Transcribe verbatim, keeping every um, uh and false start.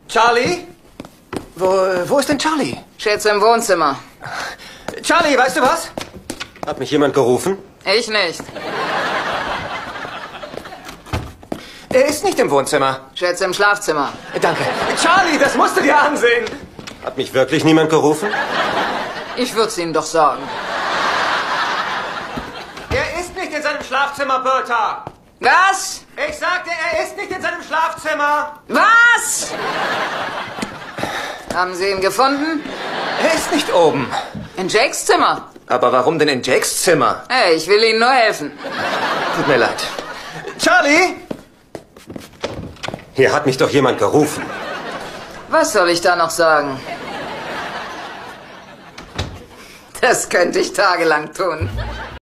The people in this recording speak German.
Charlie? Wo, wo ist denn Charlie? Schätze im Wohnzimmer. Charlie, weißt du was? Hat mich jemand gerufen? Ich nicht. Er ist nicht im Wohnzimmer. Schätze im Schlafzimmer. Danke. Charlie, das musst du dir ansehen. Hat mich wirklich niemand gerufen? Ich würd's Ihnen doch sagen. Er ist nicht in seinem Schlafzimmer, Bertha. Was? Ich sagte, er ist nicht in seinem Schlafzimmer. Was? Haben Sie ihn gefunden? Er ist nicht oben. In Jakes Zimmer. Aber warum denn in Jakes Zimmer? Hey, ich will Ihnen nur helfen. Tut mir leid. Charlie? Hier hat mich doch jemand gerufen. Was soll ich da noch sagen? Das könnte ich tagelang tun.